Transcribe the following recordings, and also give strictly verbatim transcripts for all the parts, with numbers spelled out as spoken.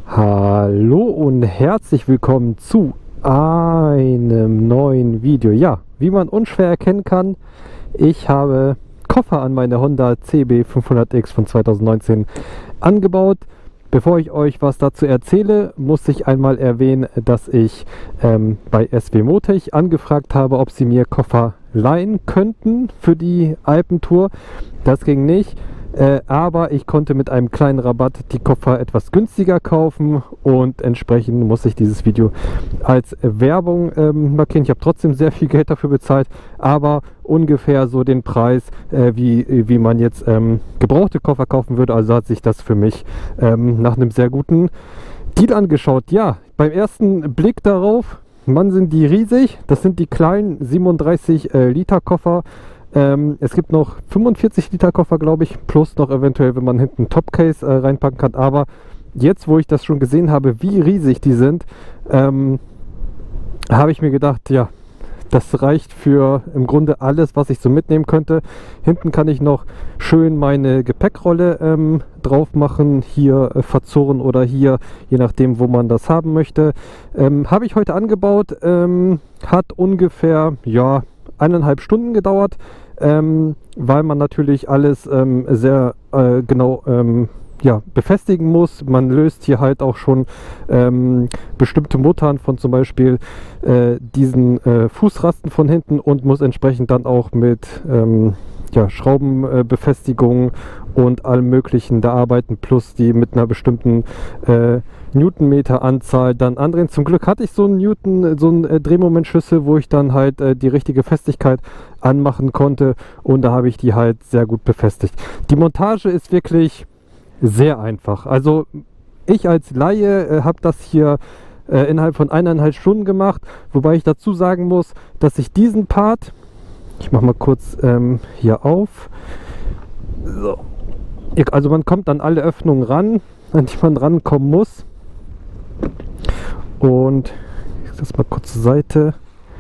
Hallo und herzlich willkommen zu einem neuen Video. Ja, wie man unschwer erkennen kann, ich habe Koffer an meine Honda C B fünfhundert X von zweitausendneunzehn angebaut. Bevor ich euch was dazu erzähle, muss ich einmal erwähnen, dass ich ähm, bei S W Motech angefragt habe, ob sie mir Koffer leihen könnten für die Alpentour. Das ging nicht. Äh, aber ich konnte mit einem kleinen Rabatt die Koffer etwas günstiger kaufen und entsprechend muss ich dieses Video als Werbung ähm, markieren. Ich habe trotzdem sehr viel Geld dafür bezahlt, aber ungefähr so den Preis, äh, wie, wie man jetzt ähm, gebrauchte Koffer kaufen würde. Also hat sich das für mich ähm, nach einem sehr guten Deal angeschaut. Ja, beim ersten Blick darauf, Mann, sind die riesig. Das sind die kleinen siebenunddreißig äh, Liter Koffer. Ähm, es gibt noch fünfundvierzig Liter Koffer, glaube ich, plus noch eventuell, wenn man hinten Topcase äh, reinpacken kann. Aber jetzt, wo ich das schon gesehen habe, wie riesig die sind, ähm, habe ich mir gedacht, ja, das reicht für im Grunde alles, was ich so mitnehmen könnte. Hinten kann ich noch schön meine Gepäckrolle ähm, drauf machen, hier äh, verzurren oder hier, je nachdem, wo man das haben möchte. Ähm, habe ich heute angebaut, ähm, hat ungefähr, ja, eineinhalb Stunden gedauert. Ähm, weil man natürlich alles ähm, sehr äh, genau ähm, ja, befestigen muss. Man löst hier halt auch schon ähm, bestimmte Muttern von zum Beispiel äh, diesen äh, Fußrasten von hinten und muss entsprechend dann auch mit ähm, ja, Schraubenbefestigung äh, und allem möglichen da arbeiten, plus die mit einer bestimmten äh, Newtonmeter Anzahl dann andrehen. Zum Glück hatte ich so einen Newton, so einen äh, Drehmomentschlüssel, wo ich dann halt äh, die richtige Festigkeit anmachen konnte und da habe ich die halt sehr gut befestigt. Die Montage ist wirklich sehr einfach. Also ich als Laie äh, habe das hier äh, innerhalb von eineinhalb Stunden gemacht, wobei ich dazu sagen muss, dass ich diesen Part, ich mache mal kurz ähm, hier auf, so. Also man kommt an alle Öffnungen ran, an die man rankommen muss. Und ich das mal kurz zur Seite.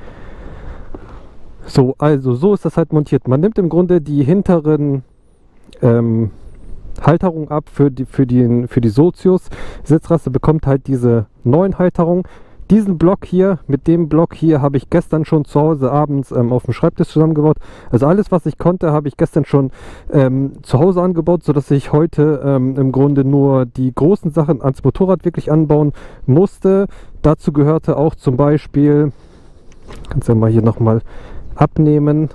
So, also so ist das halt montiert. Man nimmt im Grunde die hinteren ähm, Halterungen ab für die, für die, für die Sozius. Sitzraste bekommt halt diese neuen Halterungen. Diesen Block hier, mit dem Block hier habe ich gestern schon zu Hause abends ähm, auf dem Schreibtisch zusammengebaut. Also alles, was ich konnte, habe ich gestern schon ähm, zu Hause angebaut, sodass ich heute ähm, im Grunde nur die großen Sachen ans Motorrad wirklich anbauen musste. Dazu gehörte auch zum Beispiel, kannst du ja mal hier nochmal abnehmen,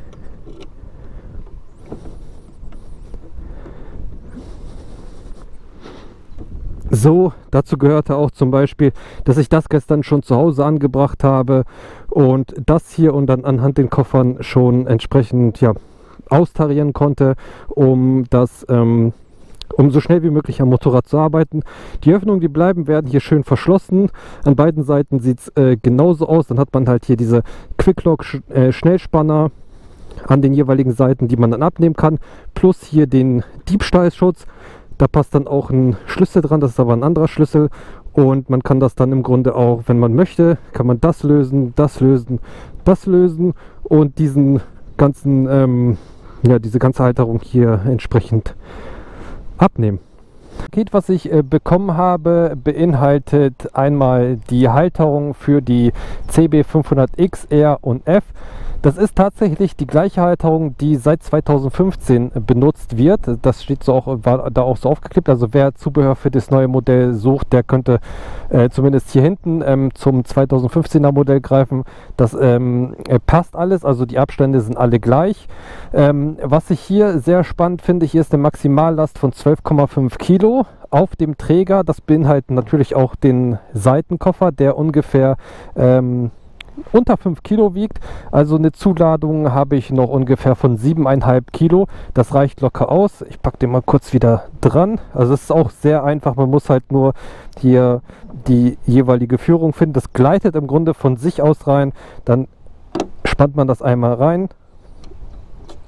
so, dazu gehörte auch zum Beispiel, dass ich das gestern schon zu Hause angebracht habe und das hier und dann anhand den Koffern schon entsprechend ja, austarieren konnte, um das ähm, um so schnell wie möglich am Motorrad zu arbeiten. Die Öffnungen, die bleiben, werden hier schön verschlossen. An beiden Seiten sieht es äh, genauso aus. Dann hat man halt hier diese Quick-Lock äh, Schnellspanner an den jeweiligen Seiten, die man dann abnehmen kann, plus hier den Diebstahlschutz. Da passt dann auch ein Schlüssel dran, das ist aber ein anderer Schlüssel und man kann das dann im Grunde auch, wenn man möchte, kann man das lösen, das lösen, das lösen und diesen ganzen, ähm, ja, diese ganze Halterung hier entsprechend abnehmen. Das Paket, was ich äh, bekommen habe, beinhaltet einmal die Halterung für die C B fünfhundert X, R und F. Das ist tatsächlich die gleiche Halterung, die seit zweitausendfünfzehn benutzt wird. Das steht so auch, war da auch so aufgeklebt. Also wer Zubehör für das neue Modell sucht, der könnte äh, zumindest hier hinten ähm, zum zweitausendfünfzehner Modell greifen. Das ähm, passt alles, also die Abstände sind alle gleich. Ähm, was ich hier sehr spannend finde, hier ist eine Maximallast von zwölf Komma fünf Kilo auf dem Träger. Das beinhaltet natürlich auch den Seitenkoffer, der ungefähr ähm, unter fünf Kilo wiegt, also eine Zuladung habe ich noch ungefähr von sieben Komma fünf Kilo. Das reicht locker aus. Ich packe den mal kurz wieder dran. Also es ist auch sehr einfach, man muss halt nur hier die jeweilige Führung finden. Das gleitet im Grunde von sich aus rein, dann spannt man das einmal rein,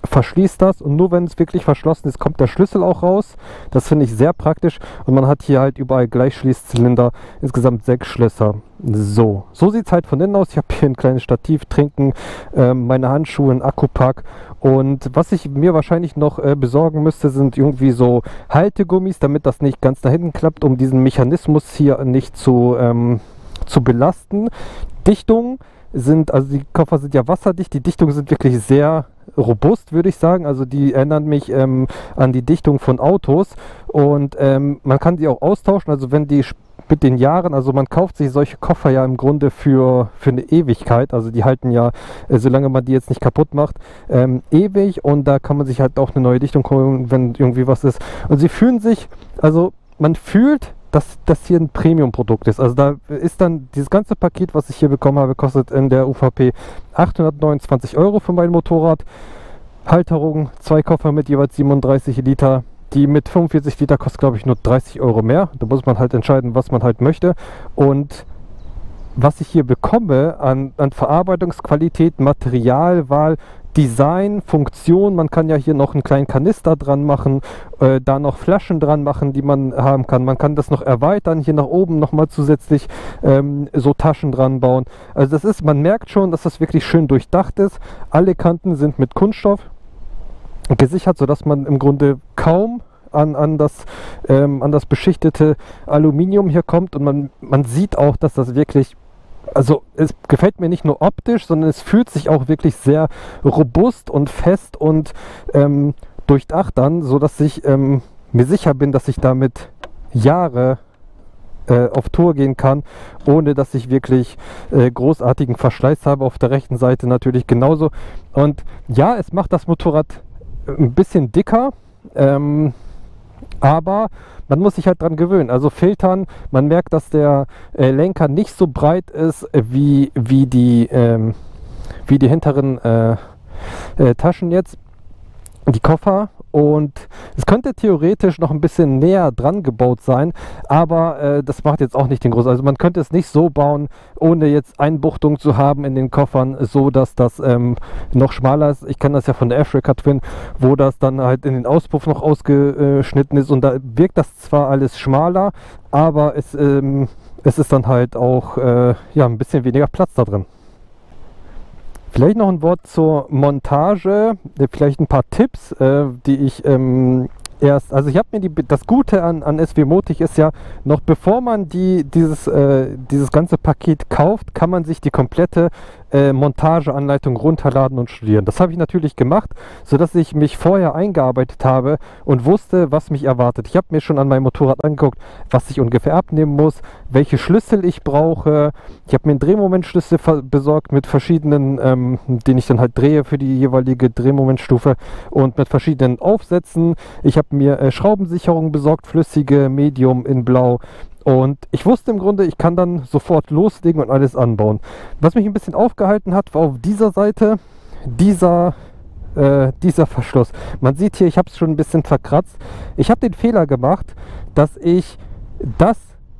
verschließt das und nur wenn es wirklich verschlossen ist, kommt der Schlüssel auch raus. Das finde ich sehr praktisch und man hat hier halt überall Gleichschließzylinder, insgesamt sechs Schlösser. So, so sieht es halt von innen aus. Ich habe hier ein kleines Stativ, Trinken, äh, meine Handschuhe, ein Akkupack und was ich mir wahrscheinlich noch äh, besorgen müsste, sind irgendwie so Haltegummis, damit das nicht ganz nach hinten klappt, um diesen Mechanismus hier nicht zu, ähm, zu belasten. Dichtung sind, also die Koffer sind ja wasserdicht, die Dichtungen sind wirklich sehr robust, würde ich sagen. Also die erinnern mich ähm, an die Dichtung von Autos und ähm, man kann die auch austauschen. Also wenn die mit den Jahren, also man kauft sich solche Koffer ja im Grunde für, für eine Ewigkeit. Also die halten ja, äh, solange man die jetzt nicht kaputt macht, ähm, ewig und da kann man sich halt auch eine neue Dichtung holen, wenn irgendwie was ist. Und sie fühlen sich, also man fühlt, dass das hier ein Premium-Produkt ist. Also da ist dann dieses ganze Paket, was ich hier bekommen habe, kostet in der U V P achthundertneunundzwanzig Euro für mein Motorrad. Halterung, zwei Koffer mit jeweils siebenunddreißig Liter. Die mit fünfundvierzig Liter kostet, glaube ich, nur dreißig Euro mehr. Da muss man halt entscheiden, was man halt möchte. Und was ich hier bekomme an, an Verarbeitungsqualität, Materialwahl, Design, Funktion, man kann ja hier noch einen kleinen Kanister dran machen, äh, da noch Flaschen dran machen, die man haben kann. Man kann das noch erweitern, hier nach oben nochmal zusätzlich ähm, so Taschen dran bauen. Also das ist, man merkt schon, dass das wirklich schön durchdacht ist. Alle Kanten sind mit Kunststoff gesichert, sodass man im Grunde kaum an, an, das, ähm, an das beschichtete Aluminium hier kommt und man, man sieht auch, dass das wirklich, also es gefällt mir nicht nur optisch, sondern es fühlt sich auch wirklich sehr robust und fest und ähm, durchdacht an, sodass ich ähm, mir sicher bin, dass ich damit Jahre äh, auf Tour gehen kann, ohne dass ich wirklich äh, großartigen Verschleiß habe. Auf der rechten Seite natürlich genauso. Und ja, es macht das Motorrad ein bisschen dicker, ähm, aber man muss sich halt dran gewöhnen. Also filtern, man merkt, dass der äh, Lenker nicht so breit ist wie, wie, die, ähm, wie die hinteren äh, äh, Taschen jetzt, die Koffer. Und es könnte theoretisch noch ein bisschen näher dran gebaut sein, aber äh, das macht jetzt auch nicht den großen. Also man könnte es nicht so bauen, ohne jetzt Einbuchtung zu haben in den Koffern, so dass das ähm, noch schmaler ist. Ich kenne das ja von der Africa Twin, wo das dann halt in den Auspuff noch ausgeschnitten ist und da wirkt das zwar alles schmaler, aber es, ähm, es ist dann halt auch äh, ja, ein bisschen weniger Platz da drin. Vielleicht noch ein Wort zur Montage, vielleicht ein paar Tipps, äh, die ich ähm, erst, also ich habe mir die, das Gute an, an SWMotic ist ja, noch bevor man die, dieses, äh, dieses ganze Paket kauft, kann man sich die komplette äh, Montageanleitung runterladen und studieren. Das habe ich natürlich gemacht, sodass ich mich vorher eingearbeitet habe und wusste, was mich erwartet. Ich habe mir schon an meinem Motorrad angeguckt, was ich ungefähr abnehmen muss, welche Schlüssel ich brauche. Ich habe mir einen Drehmomentschlüssel besorgt mit verschiedenen, ähm, den ich dann halt drehe für die jeweilige Drehmomentstufe und mit verschiedenen Aufsätzen. Ich habe mir äh, Schraubensicherungen besorgt, flüssige, Medium in Blau. Und ich wusste im Grunde, ich kann dann sofort loslegen und alles anbauen. Was mich ein bisschen aufgehalten hat, war auf dieser Seite dieser, äh, dieser Verschluss. Man sieht hier, ich habe es schon ein bisschen verkratzt. Ich habe den Fehler gemacht, dass ich das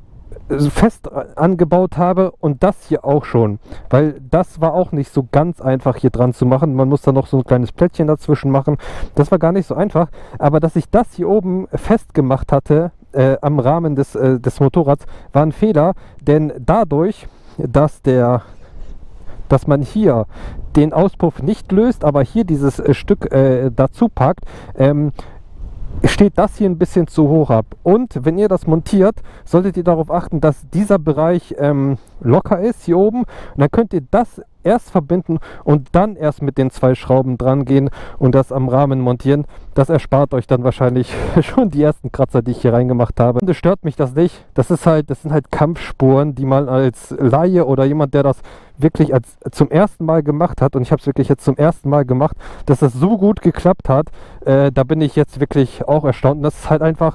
fest angebaut habe und das hier auch schon, weil das war auch nicht so ganz einfach hier dran zu machen. Man muss da noch so ein kleines Plättchen dazwischen machen. Das war gar nicht so einfach, aber dass ich das hier oben festgemacht hatte äh, am Rahmen des, äh, des Motorrads, war ein Fehler, denn dadurch, dass der dass man hier den Auspuff nicht löst, aber hier dieses äh, Stück äh, dazu packt, ähm, steht das hier ein bisschen zu hoch ab. Und wenn ihr das montiert, solltet ihr darauf achten, dass dieser Bereich ähm, locker ist hier oben. Und dann könnt ihr das erst verbinden und dann erst mit den zwei Schrauben dran gehen und das am Rahmen montieren. Das erspart euch dann wahrscheinlich schon die ersten Kratzer, die ich hier reingemacht habe. Und das stört mich das nicht. Das ist halt, das sind halt Kampfspuren, die man als Laie oder jemand, der das wirklich als zum ersten Mal gemacht hat, und ich habe es wirklich jetzt zum ersten Mal gemacht, dass das so gut geklappt hat, äh, da bin ich jetzt wirklich auch erstaunt. Und das ist halt einfach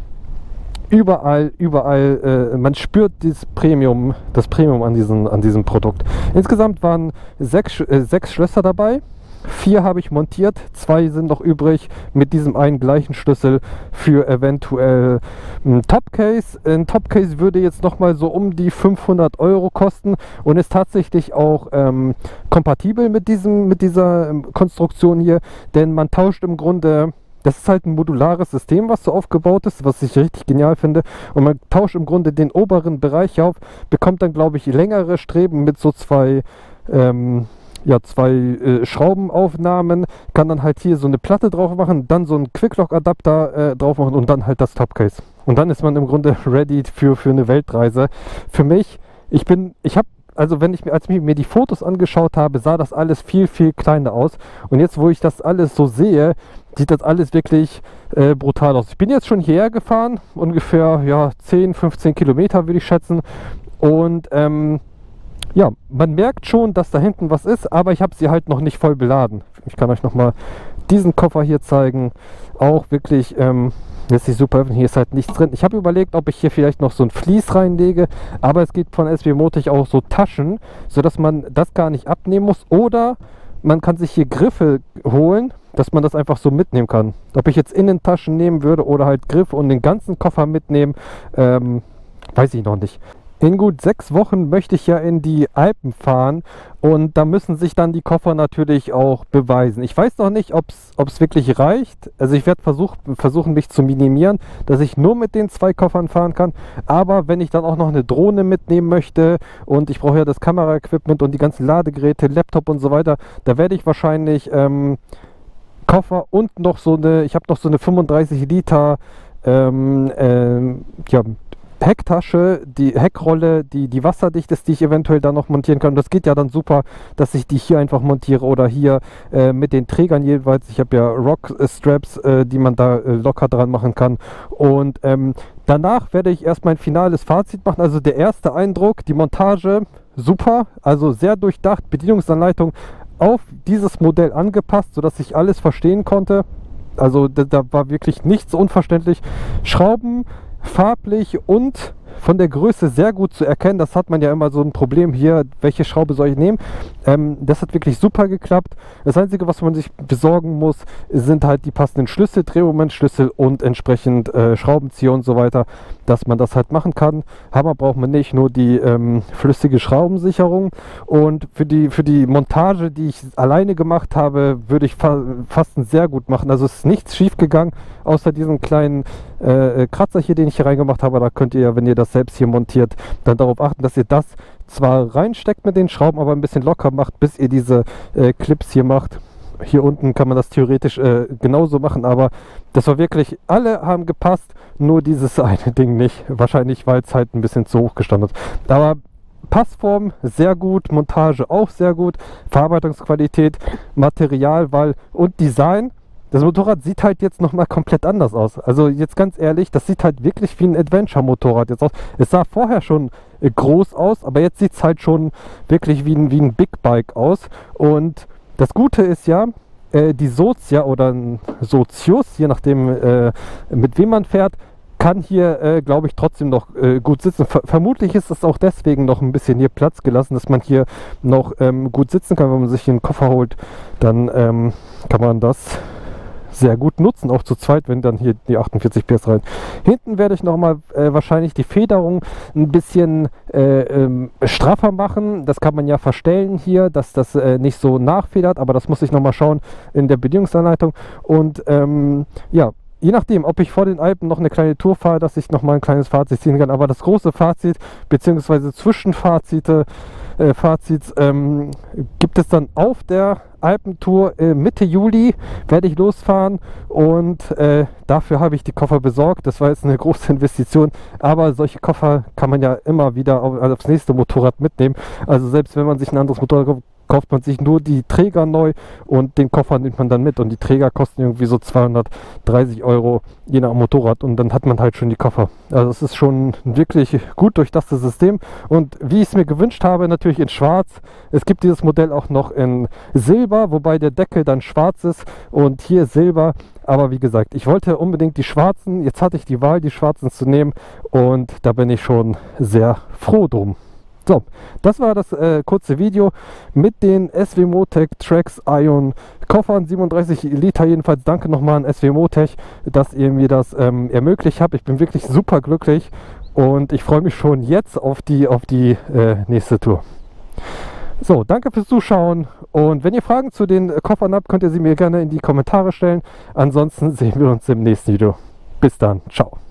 überall, überall, äh, man spürt dieses Premium, das Premium an diesem, an diesem Produkt. Insgesamt waren sechs, äh, sechs Schlösser dabei Vier habe ich montiert, zwei sind noch übrig mit diesem einen gleichen Schlüssel für eventuell ein Topcase. Ein Topcase würde jetzt nochmal so um die fünfhundert Euro kosten und ist tatsächlich auch ähm, kompatibel mit, diesem, mit dieser ähm, Konstruktion hier, denn man tauscht im Grunde. Das ist halt ein modulares System, was so aufgebaut ist, was ich richtig genial finde. Und man tauscht im Grunde den oberen Bereich auf, bekommt dann, glaube ich, längere Streben mit so zwei, ähm, ja, zwei äh, Schraubenaufnahmen. Kann dann halt hier so eine Platte drauf machen, dann so einen Quicklock-Adapter äh, drauf machen und dann halt das Topcase. Und dann ist man im Grunde ready für, für eine Weltreise. Für mich, ich bin, ich habe Also wenn ich mir, als ich mir die Fotos angeschaut habe, sah das alles viel, viel kleiner aus. Und jetzt, wo ich das alles so sehe, sieht das alles wirklich äh, brutal aus. Ich bin jetzt schon hierher gefahren, ungefähr ja, zehn, fünfzehn Kilometer würde ich schätzen. Und ähm, ja, man merkt schon, dass da hinten was ist, aber ich habe sie halt noch nicht voll beladen. Ich kann euch nochmal diesen Koffer hier zeigen. Auch wirklich... Ähm, lässt sich super öffnen, hier ist halt nichts drin. Ich habe überlegt, ob ich hier vielleicht noch so ein Vlies reinlege, aber es gibt von S W Motig auch so Taschen, sodass man das gar nicht abnehmen muss. Oder man kann sich hier Griffe holen, dass man das einfach so mitnehmen kann. Ob ich jetzt Innentaschen nehmen würde oder halt Griffe und den ganzen Koffer mitnehmen, ähm, weiß ich noch nicht. In gut sechs Wochen möchte ich ja in die Alpen fahren und da müssen sich dann die Koffer natürlich auch beweisen. Ich weiß noch nicht, ob es wirklich reicht. Also ich werde versuch, versuchen, mich zu minimieren, dass ich nur mit den zwei Koffern fahren kann. Aber wenn ich dann auch noch eine Drohne mitnehmen möchte und ich brauche ja das Kameraequipment und die ganzen Ladegeräte, Laptop und so weiter, da werde ich wahrscheinlich ähm, Koffer und noch so eine, ich habe noch so eine fünfunddreißig Liter ähm, ähm, ja, Hecktasche, die Heckrolle, die, die wasserdicht ist, die ich eventuell dann noch montieren kann. Das geht ja dann super, dass ich die hier einfach montiere oder hier äh, mit den Trägern jeweils. Ich habe ja Rock-Straps, äh, die man da äh, locker dran machen kann. Und ähm, danach werde ich erst mein finales Fazit machen. Also der erste Eindruck, die Montage, super, also sehr durchdacht, Bedienungsanleitung auf dieses Modell angepasst, sodass ich alles verstehen konnte. Also da, da war wirklich nichts unverständlich. Schrauben, farblich und von der Größe sehr gut zu erkennen. Das hat man ja immer so ein Problem hier, welche Schraube soll ich nehmen. Ähm, das hat wirklich super geklappt. Das Einzige, was man sich besorgen muss, sind halt die passenden Schlüssel, Drehmomentschlüssel und entsprechend äh, Schraubenzieher und so weiter, dass man das halt machen kann. Hammer braucht man nicht, nur die ähm, flüssige Schraubensicherung. Und für die, für die Montage, die ich alleine gemacht habe, würde ich fa fast sehr gut machen. Also es ist nichts schief gegangen, außer diesen kleinen äh, Kratzer hier, den ich hier reingemacht habe. Da könnt ihr ja, wenn ihr das selbst hier montiert, dann darauf achten, dass ihr das zwar reinsteckt mit den Schrauben, aber ein bisschen locker macht, bis ihr diese äh, Clips hier macht. Hier unten kann man das theoretisch äh, genauso machen, aber das war wirklich, alle haben gepasst, nur dieses eine Ding nicht. Wahrscheinlich, weil es halt ein bisschen zu hoch gestanden hat. Aber Passform sehr gut, Montage auch sehr gut, Verarbeitungsqualität, Materialwahl und Design. Das Motorrad sieht halt jetzt nochmal komplett anders aus. Also jetzt ganz ehrlich, das sieht halt wirklich wie ein Adventure-Motorrad jetzt aus. Es sah vorher schon äh, groß aus, aber jetzt sieht es halt schon wirklich wie ein, wie ein Big Bike aus. Und das Gute ist ja, äh, die Sozia oder ein Sozius, je nachdem äh, mit wem man fährt, kann hier, äh, glaube ich, trotzdem noch äh, gut sitzen. Ver vermutlich ist es auch deswegen noch ein bisschen hier Platz gelassen, dass man hier noch ähm, gut sitzen kann. Wenn man sich hier einen Koffer holt, dann ähm, kann man das sehr gut nutzen, auch zu zweit, wenn dann hier die achtundvierzig P S rein. Hinten werde ich nochmal äh, wahrscheinlich die Federung ein bisschen äh, ähm, straffer machen. Das kann man ja verstellen hier, dass das äh, nicht so nachfedert, aber das muss ich nochmal schauen in der Bedienungsanleitung. Und ähm, ja, je nachdem, ob ich vor den Alpen noch eine kleine Tour fahre, dass ich nochmal ein kleines Fazit ziehen kann. Aber das große Fazit, beziehungsweise Zwischenfazite, äh, Fazits, ähm, gibt es dann auf der Alpentour. Äh, Mitte Juli werde ich losfahren und äh, dafür habe ich die Koffer besorgt. Das war jetzt eine große Investition, aber solche Koffer kann man ja immer wieder auf, also aufs nächste Motorrad mitnehmen. Also selbst wenn man sich ein anderes Motorrad kauft, kauft man sich nur die Träger neu und den Koffer nimmt man dann mit und die Träger kosten irgendwie so zweihundertdreißig Euro je nach Motorrad und dann hat man halt schon die Koffer. Also es ist schon wirklich gut durchdachtes System und wie ich es mir gewünscht habe, natürlich in schwarz. Es gibt dieses Modell auch noch in Silber, wobei der Deckel dann schwarz ist und hier Silber. Aber wie gesagt, ich wollte unbedingt die schwarzen, jetzt hatte ich die Wahl, die schwarzen zu nehmen und da bin ich schon sehr froh drum. So, das war das äh, kurze Video mit den S W Motec Trax Ion Koffern, siebenunddreißig Liter jedenfalls. Danke nochmal an S W Motec, dass ihr mir das ähm, ermöglicht habt. Ich bin wirklich super glücklich und ich freue mich schon jetzt auf die, auf die äh, nächste Tour. So, danke fürs Zuschauen und wenn ihr Fragen zu den Koffern habt, könnt ihr sie mir gerne in die Kommentare stellen. Ansonsten sehen wir uns im nächsten Video. Bis dann, ciao.